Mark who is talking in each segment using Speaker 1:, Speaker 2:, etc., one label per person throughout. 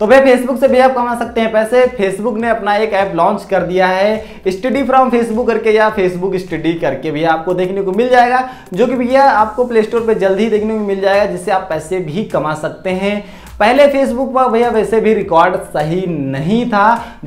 Speaker 1: तो भैया फेसबुक से भी आप कमा सकते हैं पैसे। फेसबुक ने अपना एक ऐप लॉन्च कर दिया है स्टडी फ्रॉम फेसबुक करके या फेसबुक स्टडी करके भैया आपको देखने को मिल जाएगा, जो कि भैया आपको प्ले स्टोर पे जल्द ही देखने को मिल जाएगा, जिससे आप पैसे भी कमा सकते हैं। पहले फेसबुक पर भैया वैसे भी रिकॉर्ड सही नहीं था।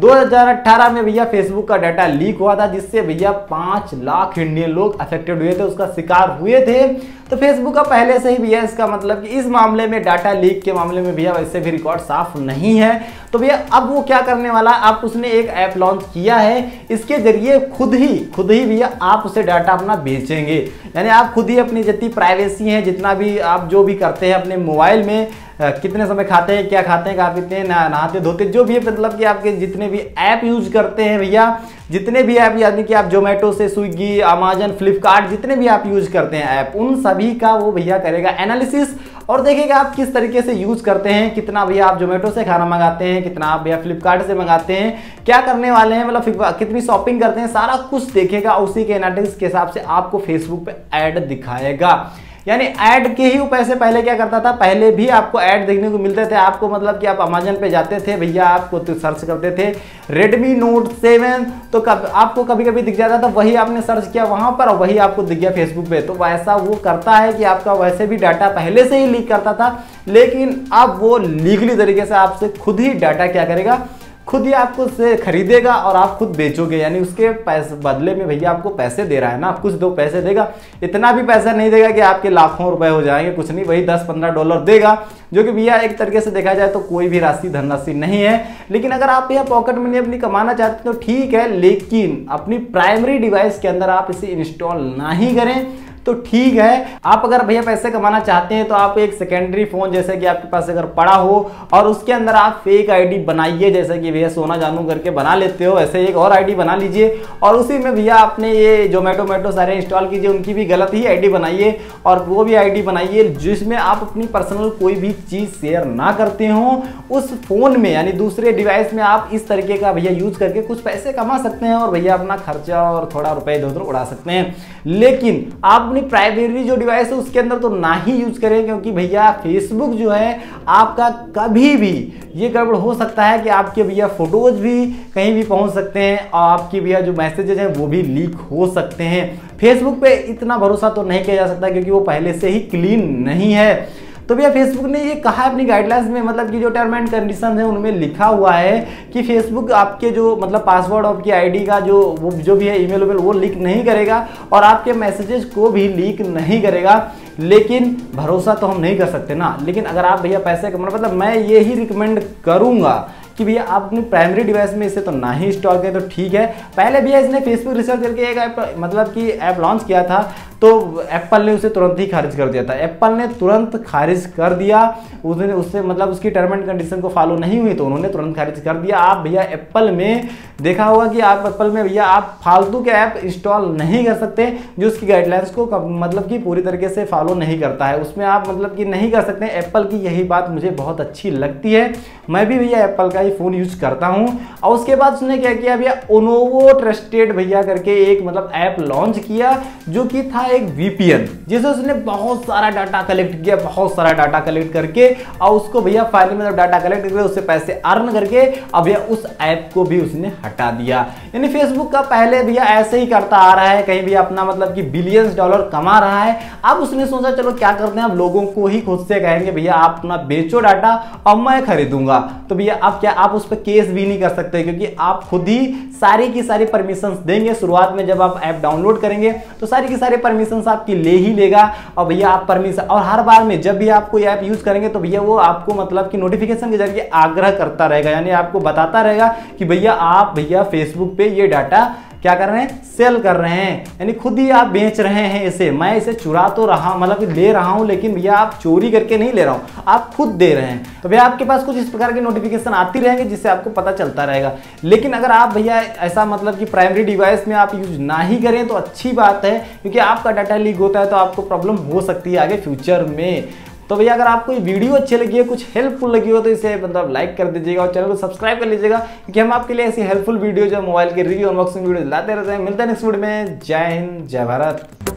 Speaker 1: 2018 में भैया फेसबुक का डाटा लीक हुआ था, जिससे भैया 5 लाख इंडियन लोग अफेक्टेड हुए थे, उसका शिकार हुए थे। तो फेसबुक का पहले से ही भैया इसका मतलब कि इस मामले में डाटा लीक के मामले में भैया वैसे भी रिकॉर्ड साफ नहीं है। तो भैया अब वो क्या करने वाला, आप उसने एक ऐप लॉन्च किया है, इसके जरिए खुद ही भैया आप उसे डाटा अपना बेचेंगे। यानी आप खुद ही अपनी जितनी प्राइवेसी है, जितना भी आप जो भी करते हैं अपने मोबाइल में, कितने समय खाते हैं, क्या खाते हैं, कहाँ पीते हैं, नहाते धोते, जो भी मतलब कि आपके जितने भी ऐप यूज करते हैं भैया, जितने भी ऐप यानी कि आप जोमेटो से स्विगी, अमेजन, फ्लिपकार्ट, जितने भी आप यूज करते हैं ऐप, उन सभी का वो भैया करेगा एनालिसिस और देखेगा आप किस तरीके से यूज करते हैं, कितना भैया आप जोमेटो से खाना मंगाते हैं, कितना आप भैया फ्लिपकार्ट से मंगाते हैं, क्या करने वाले हैं, मतलब कितनी शॉपिंग करते हैं, सारा कुछ देखेगा। उसी के एनालिसिस के हिसाब से आपको फेसबुक पे ऐड दिखाएगा। यानी ऐड के ही वो पैसे पहले क्या करता था, पहले भी आपको ऐड देखने को मिलते थे। आपको मतलब कि आप अमेजन पे जाते थे भैया, आपको तो सर्च करते थे Redmi Note 7, तो आपको कभी कभी दिख जाता था, वही आपने सर्च किया वहां पर और वही आपको दिख गया फेसबुक पे। तो वैसा वो करता है कि आपका वैसे भी डाटा पहले से ही लीक करता था, लेकिन अब वो लीगली तरीके से आपसे खुद ही डाटा क्या करेगा, खुद ही आपको से खरीदेगा और आप खुद बेचोगे। यानी उसके पैसे बदले में भैया आपको पैसे दे रहा है ना, कुछ दो पैसे देगा, इतना भी पैसा नहीं देगा कि आपके लाखों रुपए हो जाएंगे, कुछ नहीं, वही $10-15 देगा, जो कि भैया एक तरीके से देखा जाए तो कोई भी राशि धनराशि नहीं है। लेकिन अगर आप भैया पॉकेट मनी अपनी कमाना चाहते हैं तो ठीक है, लेकिन अपनी प्राइमरी डिवाइस के अंदर आप इसे इंस्टॉल ना ही करें तो ठीक है। आप अगर भैया पैसे कमाना चाहते हैं तो आप एक सेकेंडरी फोन जैसे कि आपके पास अगर पड़ा हो और उसके अंदर आप फेक आईडी बनाइए, जैसे कि भैया सोना जानू करके बना लेते हो, ऐसे एक और आईडी बना लीजिए और उसी में भैया आपने ये जोमेटो सारे इंस्टॉल कीजिए, उनकी भी गलत ही आईडी बनाइए और वो भी आईडी बनाइए जिसमें आप अपनी पर्सनल कोई भी चीज शेयर ना करते हो उस फोन में। यानी दूसरे डिवाइस में आप इस तरीके का भैया यूज करके कुछ पैसे कमा सकते हैं और भैया अपना खर्चा और थोड़ा रुपए इधर उधर उड़ा सकते हैं। लेकिन आप अपनी प्राइमरी जो डिवाइस है उसके अंदर तो ना ही यूज करें, क्योंकि भैया फेसबुक जो है आपका कभी भी ये गड़बड़ हो सकता है कि आपके भैया फोटोज भी कहीं भी पहुंच सकते हैं और आपकी भैया जो मैसेजेस हैं वो भी लीक हो सकते हैं। फेसबुक पे इतना भरोसा तो नहीं किया जा सकता क्योंकि वो पहले से ही क्लीन नहीं है। तो भैया फेसबुक ने ये कहा अपनी गाइडलाइंस में, मतलब कि जो टर्म एंड कंडीशन है उनमें लिखा हुआ है कि फेसबुक आपके जो मतलब पासवर्ड आपकी आईडी का जो भी है ईमेल वो लीक नहीं करेगा और आपके मैसेजेस को भी लीक नहीं करेगा। लेकिन भरोसा तो हम नहीं कर सकते ना। लेकिन अगर आप भैया पैसे कमाना, मतलब मैं ये ही रिकमेंड करूंगा कि भैया आप अपनी प्राइमरी डिवाइस में इसे तो ना ही इंस्टॉल करें तो ठीक है। पहले भैया इसने फेसबुक रिसर्च करके एक ऐप मतलब कि ऐप लॉन्च किया था, तो एप्पल ने उसे तुरंत ही खारिज कर दिया था। एप्पल ने तुरंत खारिज कर दिया, उससे मतलब उसकी टर्म एंड कंडीशन को फॉलो नहीं हुई तो उन्होंने तुरंत खारिज कर दिया। आप भैया एप्पल में देखा होगा कि आप एप्पल में भैया आप फालतू के ऐप इंस्टॉल नहीं कर सकते जो उसकी गाइडलाइंस को मतलब कि पूरी तरीके से फॉलो नहीं करता है, उसमें आप मतलब कि नहीं कर सकते। एप्पल की यही बात मुझे बहुत अच्छी लगती है, मैं भी भैया एप्पल का ही फोन यूज करता हूं। और उसके बाद उसने क्या किया भैया, ओनोवो ट्रस्टेड भैया करके एक मतलब ऐप लॉन्च किया जो कि था एक वीपीएन, जिससे उसने बहुत सारा डाटा कलेक्ट किया, बहुत सारा डाटा कलेक्ट करके और उसको भैया फाइनली मतलब डाटा कलेक्ट करके उससे पैसे अर्न करके अब भैया उस ऐप को भी उसने हटा दिया। यानी फेसबुक का पहले भैया ऐसे ही करता आ रहा है, कहीं भी अपना मतलब कि बिलियंस डॉलर कमा रहा है। अब उसने सोचा चलो क्या करते हैं, अब लोगों को ही खुद से कहेंगे भैया आप अपना बेचो डाटा और मैं खरीदूंगा। तो भैया आप क्या, आप उस पर केस भी नहीं कर सकते क्योंकि आप खुद ही सारी की सारी परमिशंस देंगे। शुरुआत में जब आप ऐप डाउनलोड करेंगे तो सारी की सारी परमिशंस आपकी ले ही लेगा और भैया आप परमिशन, और हर बार में जब भी आप कोई ऐप यूज करेंगे तो भैया वो आपको मतलब कि नोटिफिकेशन के जरिए आग्रह करता रहेगा, यानी आपको बताता रहेगा कि भैया आप भैया फेसबुक पे ये डाटा क्या कर रहे हैं, सेल कर रहे हैं, यानी खुद ही आप बेच रहे हैं इसे। मैं इसे चुरा तो रहा मतलब कि ले रहा हूं, लेकिन भैया आप चोरी करके नहीं ले रहा हूं, आप खुद दे रहे हैं। तो भैया आपके पास कुछ इस प्रकार के नोटिफिकेशन आती रहेंगे जिससे आपको पता चलता रहेगा। लेकिन अगर आप भैया ऐसा मतलब कि प्राइमरी डिवाइस में आप यूज ना ही करें तो अच्छी बात है, क्योंकि आपका डाटा लीक होता है तो आपको प्रॉब्लम हो सकती है आगे फ्यूचर में। तो भैया अगर आपको ये वीडियो अच्छी लगी है, कुछ हेल्पफुल लगी हो तो इसे मतलब लाइक कर दीजिएगा और चैनल को सब्सक्राइब कर लीजिएगा, क्योंकि हम आपके लिए ऐसी हेल्पफुल वीडियो जो मोबाइल के रिव्यू अनबॉक्सिंग वीडियो लाते रहते हैं। मिलते हैं नेक्स्ट वीडियो में। जय हिंद, जय भारत।